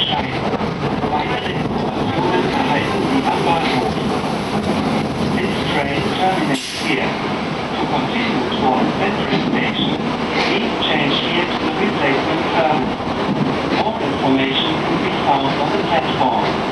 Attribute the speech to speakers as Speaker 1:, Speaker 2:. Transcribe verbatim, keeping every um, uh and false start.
Speaker 1: erscheinen. Weitere Informationen erhalten Sie am Bahnhof. This train terminates here. To continue towards Central Station, please change here to the replacement terminal. More information can be found on the platform.